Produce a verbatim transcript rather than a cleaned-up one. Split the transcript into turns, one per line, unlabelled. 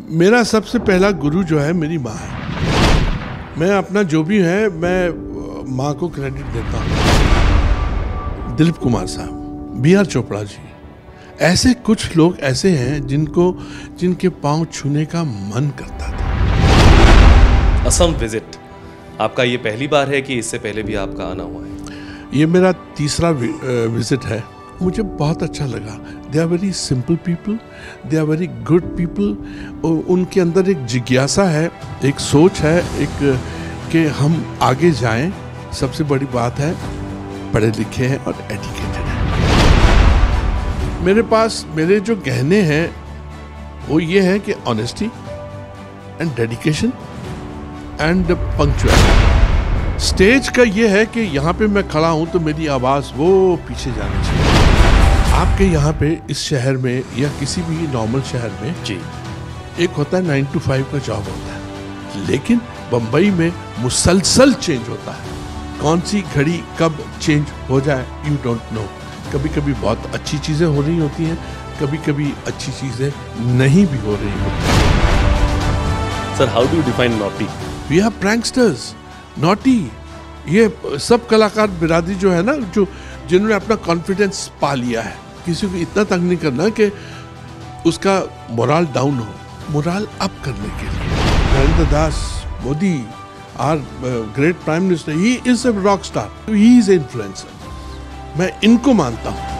मेरा सबसे पहला गुरु जो है मेरी माँ है। मैं अपना जो भी है मैं माँ को क्रेडिट देता हूँ। दिलीप कुमार साहब, बी आर चोपड़ा जी, ऐसे कुछ लोग ऐसे हैं जिनको जिनके पांव छूने का मन करता था।
असम विजिट आपका ये पहली बार है कि इससे पहले भी आपका आना हुआ है?
ये मेरा तीसरा विजिट है। मुझे बहुत अच्छा लगा। They are very simple people, they are very good people. उनके अंदर एक जिज्ञासा है, एक सोच है, एक कि हम आगे जाएं। सबसे बड़ी बात है पढ़े लिखे हैं और एजुकेटेड हैं। मेरे पास मेरे जो गहने हैं वो ये है कि honesty and dedication and punctuality. Stage का ये है कि यहाँ पे मैं खड़ा हूँ तो मेरी आवाज़ वो पीछे जानी चाहिए। आपके यहाँ पे इस शहर में या किसी भी नॉर्मल शहर में
जी
एक होता है नाइन टू फाइव का जॉब होता है, लेकिन बम्बई में मुसलसल चेंज होता है। कौन सी घड़ी कब चेंज हो जाए यू डोंट नो। कभी कभी बहुत अच्छी चीज़ें हो रही होती हैं, कभी कभी अच्छी चीज़ें नहीं भी हो रही होती हैं।
Sir, how do you define naughty?
We are pranksters, naughty. ये सब कलाकार बिरादरी जो है ना, जो जिन्होंने अपना कॉन्फिडेंस पा लिया है, किसी को इतना तंग नहीं करना कि उसका मोरल डाउन हो, मोरल अप करने के लिए। Narendra Das Modi, our great prime minister, he is a rock star, he is influencer. मैं इनको मानता हूँ।